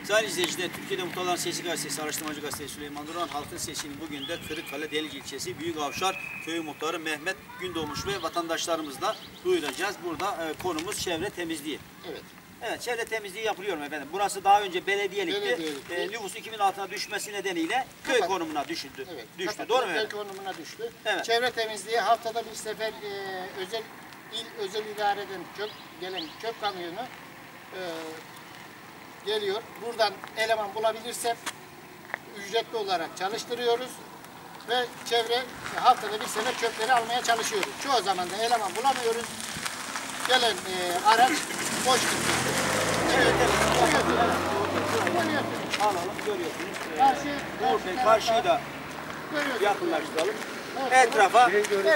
Sayın izleyiciler, Türkiye'de Muhtarların Sesi Gazetesi, Araştırmacı Gazetesi Süleyman Duran halkın sesini bugün de Kırıkkale Delice ilçesi Büyükavşar Köyü Muhtarı Mehmet Gündoğmuş ve vatandaşlarımızla duyuracağız. Burada konumuz çevre temizliği. Evet. Evet, çevre temizliği yapılıyor mu efendim? Burası daha önce belediyelikti. Nüfus 2000 altına düşmesi nedeniyle köy konumuna düştü. Evet. Düştü, doğru mu Köy efendim? konumuna düştü. Evet. Çevre temizliği haftada bir sefer özel idareden gelen çöp kamyonu geliyor. Buradan eleman bulabilirsem ücretli olarak çalıştırıyoruz ve haftada bir sefer çöpleri almaya çalışıyoruz. Çoğu zaman da eleman bulamıyoruz. Gelen araç boş gidiyor. Alalım, görüyorsunuz. Karşıyı da yakınlaştıralım. Etrafa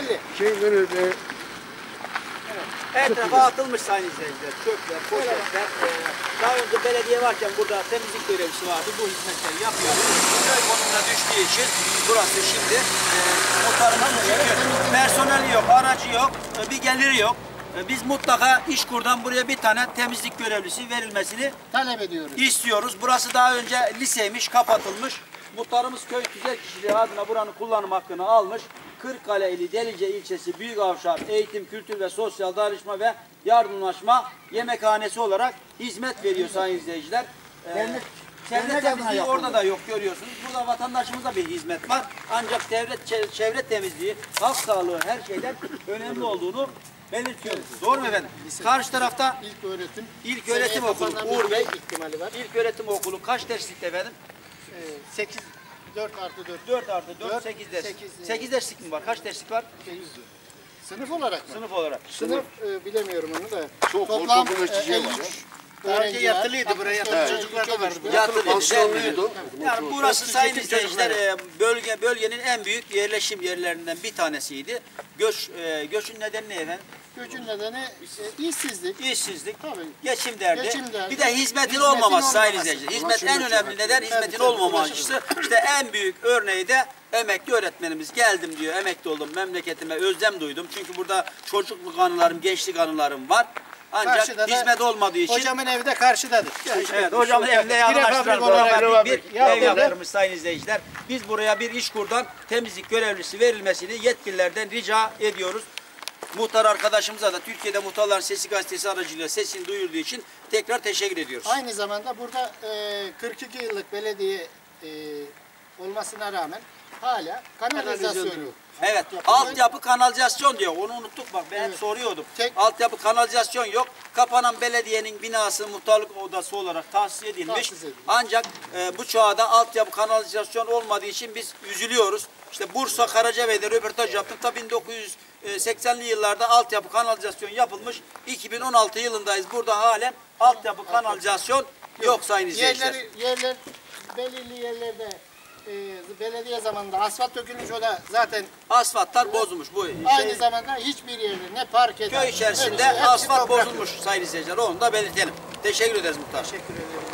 etrafa atılmış sayın izleyiciler. Çöpler, poşetler. Daha önce belediye varken burada temizlik görevlisi vardı. Bu hizmetleri yapıyor. Köy konumuna düştüğü için burası şimdi muhtarımız, çünkü personeli yok, aracı yok, bir geliri yok. Biz mutlaka İşkur'dan buraya bir tane temizlik görevlisi verilmesini talep ediyoruz. İstiyoruz. Burası daha önce liseymiş, kapatılmış. Muhtarımız köy tüzel kişiliği adına buranın kullanım hakkını almış. Kırıkkale ili Delice ilçesi Büyükavşar Eğitim, Kültür ve Sosyal Dayanışma ve Yardımlaşma Yemekhanesi olarak hizmet veriyor sayın izleyiciler. Çevre temizliği orada da yok, görüyorsunuz. Burada vatandaşımıza bir hizmet var. Ancak çevre temizliği, halk sağlığı her şeyden önemli olduğunu belirtiyoruz. Doğru mu efendim? Karşı tarafta İlk öğretim okulu Uğur Bey ihtimali var. İlk öğretim okulu kaç derslikte efendim? 4+4. 4+4, 8 ders. 8 derslik mi var? Kaç derslik var? Sınıf olarak mı? Sınıf olarak. Sınıf bilemiyorum onu da. Toplam 53 Daha önce yatılıydı buraya. Yatılı çocuklar da vardı. Yatılıydı. Yani burası sayın izleyiciler bölgenin en büyük yerleşim yerlerinden bir tanesiydi. Göçün nedeni ne efendim? Göçün nedeni işsizlik. İşsizlik, Tabii. geçim derdi. Bir de hizmetin olmaması sayın izleyiciler. Hizmet en önemli neden hizmetin olmaması. İşte en büyük örneği de emekli öğretmenimiz. Geldim diyor, emekli oldum, memleketime özlem duydum. Çünkü burada çocukluk anılarım, gençlik anılarım var. Ancak Karşıda hizmet olmadığı için. Hocamın evi de karşıdadır. Evet, hocamın evine yaklaştılar. Bir ev yaptırmış sayın izleyiciler. Biz buraya bir İşkur'dan temizlik görevlisi verilmesini yetkililerden rica ediyoruz. Muhtar arkadaşımıza da Türkiye'de Muhtarların Sesi Gazetesi aracılığıyla sesini duyurduğu için tekrar teşekkür ediyoruz. Aynı zamanda burada 42 yıllık belediye olmasına rağmen hala kanalizasyon yok. Evet, altyapı kanalizasyon diyor. Onu unuttuk bak, ben hep soruyordum. Altyapı kanalizasyon yok. Kapanan belediyenin binası muhtarlık odası olarak tahsis edilmiş. Ancak bu çağda altyapı kanalizasyon olmadığı için biz üzülüyoruz. İşte Bursa, Karacabey'de röportaj yaptık. Ta 1980'li yıllarda altyapı kanalizasyon yapılmış. 2016 yılındayız. Burada halen altyapı kanalizasyon yok sayın izleyiciler. Yerler belirli yerlerde belediye zamanında asfalt dökülmüş, o da zaten asfaltlar bozulmuş. Aynı zamanda hiçbir yerde ne park eder. Köy içerisinde asfalt bozulmuş sayın izleyiciler. Onu da belirtelim. Teşekkür ederiz muhtar. Teşekkür ederiz.